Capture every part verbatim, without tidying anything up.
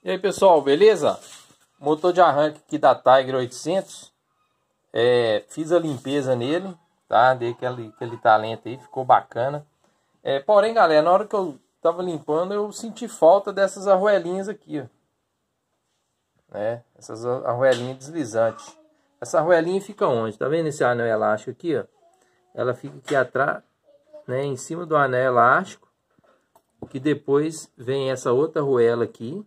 E aí pessoal, beleza? Motor de arranque aqui da Tiger oitocentos. É, fiz a limpeza nele, tá? Dei aquele, aquele talento aí, ficou bacana. É, porém galera, na hora que eu tava limpando eu senti falta dessas arruelinhas aqui, ó. Né? Essas arruelinhas deslizantes. Essa arruelinha fica onde? Tá vendo esse anel elástico aqui, ó? Ela fica aqui atrás, né? Em cima do anel elástico. Que depois vem essa outra arruela aqui.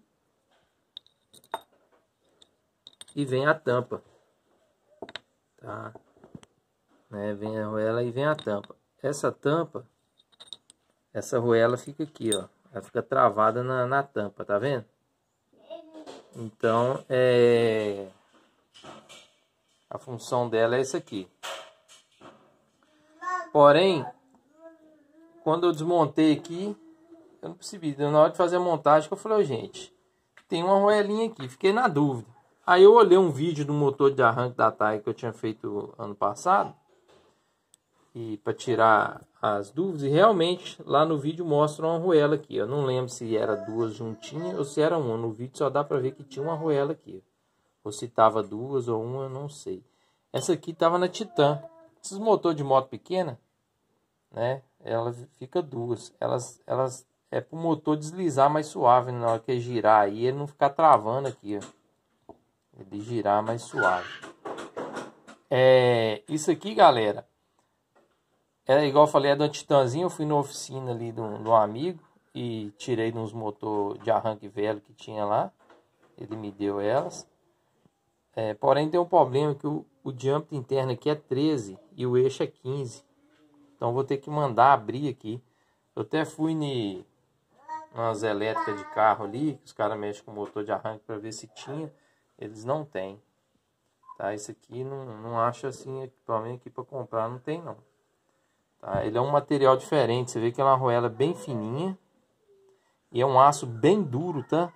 E vem a tampa, tá? Né? Vem a arruela e vem a tampa. Essa tampa, essa arruela fica aqui, ó. Ela fica travada na, na tampa, tá vendo? Então, é... a função dela é essa aqui. Porém, quando eu desmontei aqui, eu não percebi. Na hora de fazer a montagem, eu falei, oh, gente, tem uma arruelinha aqui. Fiquei na dúvida. Aí eu olhei um vídeo do motor de arranque da Tiger que eu tinha feito ano passado. E para tirar as dúvidas. E realmente lá no vídeo mostra uma arruela aqui. Eu não lembro se era duas juntinhas ou se era uma. No vídeo só dá para ver que tinha uma arruela aqui. Ou se tava duas ou uma, não sei. Essa aqui tava na Titan. Esses motores de moto pequena, né? Ela fica duas. Elas, elas é para o motor deslizar mais suave, né? Na hora que girar aí, ele não ficar travando aqui, ó. Ele girar mais suave. É, isso aqui, galera, é igual eu falei, é da Titanzinha. Eu fui na oficina ali de um, de um amigo e tirei uns motor de arranque velho que tinha lá. Ele me deu elas. É, porém tem um problema que o, o diâmetro interno aqui é treze e o eixo é quinze. Então vou ter que mandar abrir aqui. Eu até fui em umas elétricas de carro ali, que os caras mexem com motor de arranque para ver se tinha. Eles não têm, tá? Esse aqui não, não acha assim equipamento aqui para comprar, não tem não, tá? Ele é um material diferente, você vê que é uma arruela bem fininha e é um aço bem duro, tá?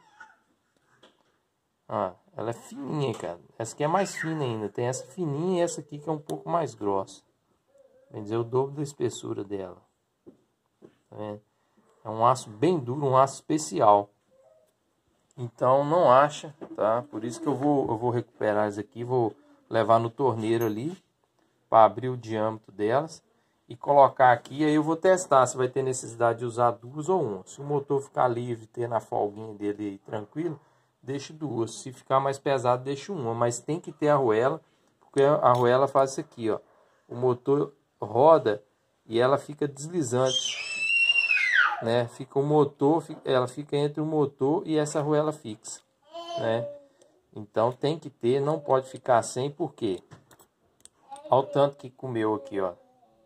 Ah, ela é fininha, cara. Essa aqui é mais fina ainda, tem essa fininha e essa aqui que é um pouco mais grossa. Quer dizer, o dobro da espessura dela, tá vendo? É um aço bem duro, um aço especial. Então não acha, tá? Por isso que eu vou, eu vou recuperar isso aqui, vou levar no torneiro ali para abrir o diâmetro delas e colocar aqui. Aí eu vou testar se vai ter necessidade de usar duas ou uma. Se o motor ficar livre, ter na folguinha dele aí, tranquilo, deixo duas. Se ficar mais pesado, deixo uma. Mas tem que ter a arruela, porque a arruela faz isso aqui, ó. O motor roda e ela fica deslizante. Né? Fica o motor, ela fica entre o motor e essa arruela fixa, né? Então tem que ter, não pode ficar sem, porque olha o tanto que comeu aqui, ó.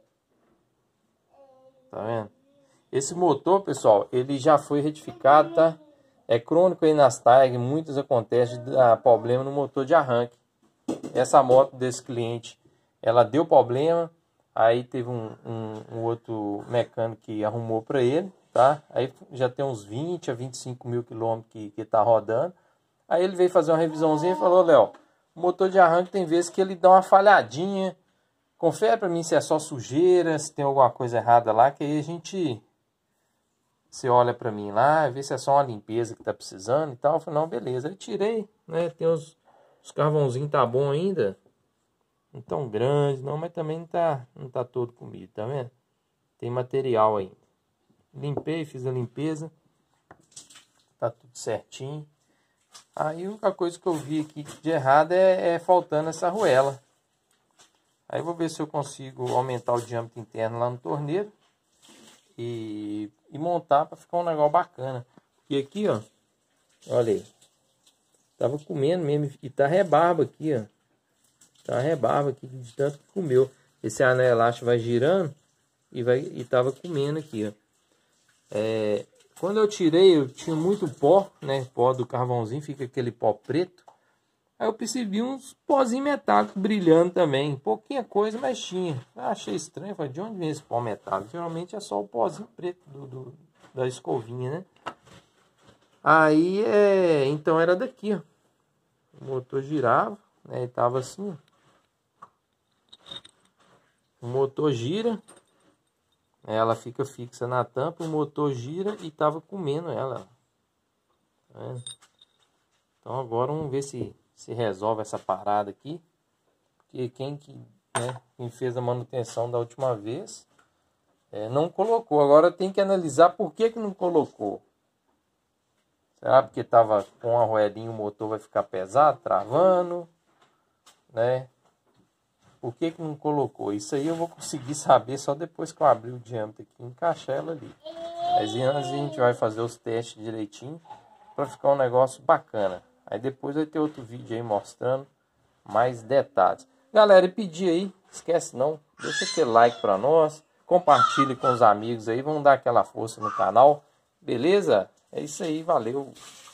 Tá vendo? Esse motor, pessoal, ele já foi retificado, tá? É crônico aí nas Tiger, muitas acontece de dar problema no motor de arranque. Essa moto desse cliente, ela deu problema, aí teve um, um, um outro mecânico que arrumou para ele. Tá? Aí já tem uns vinte a vinte e cinco mil quilômetros que, que tá rodando. Aí ele veio fazer uma revisãozinha e falou, Léo, o motor de arranque tem vezes que ele dá uma falhadinha. Confere para mim se é só sujeira, se tem alguma coisa errada lá, que aí a gente... Você olha para mim lá, vê se é só uma limpeza que tá precisando e tal. Eu falei, não, beleza. Aí tirei, né? Tem os, os carvãozinhos, tá bom ainda. Não tão grande, não, mas também não tá, não tá todo comido, tá vendo? Tem material ainda. Limpei, fiz a limpeza. Tá tudo certinho. Aí a única coisa que eu vi aqui de errado é, é faltando essa arruela. Aí eu vou ver se eu consigo aumentar o diâmetro interno lá no torneiro. E, e montar para ficar um negócio bacana. E aqui, ó. Olha aí. Tava comendo mesmo. E tá rebarba aqui, ó. Tá rebarba aqui de tanto que comeu. Esse anel elástico vai girando. E, vai, e tava comendo aqui, ó. É, quando eu tirei, eu tinha muito pó, né? Pó do carvãozinho, fica aquele pó preto. Aí eu percebi uns pozinhos metálicos brilhando também. Pouquinha coisa, mas tinha. Eu achei estranho, falei, de onde vem esse pó metálico? Geralmente é só o pozinho preto do, do, da escovinha, né? Aí, é, então era daqui, ó. O motor girava, né? E tava assim, ó. O motor gira. Ela fica fixa na tampa, o motor gira e tava comendo ela. Tá vendo? Então agora vamos ver se se resolve essa parada aqui. Porque quem que, né, quem fez a manutenção da última vez é, não colocou. Agora tem que analisar por que que não colocou. Será porque estava com a arruelinha, o motor vai ficar pesado, travando, né? Por que que não colocou? Isso aí eu vou conseguir saber só depois que eu abrir o diâmetro aqui e encaixar ela ali. Mas antes a gente vai fazer os testes direitinho para ficar um negócio bacana. Aí depois vai ter outro vídeo aí mostrando mais detalhes. Galera, e pedir aí, esquece não, deixa aquele like para nós, compartilhe com os amigos aí, vamos dar aquela força no canal, beleza? É isso aí, valeu!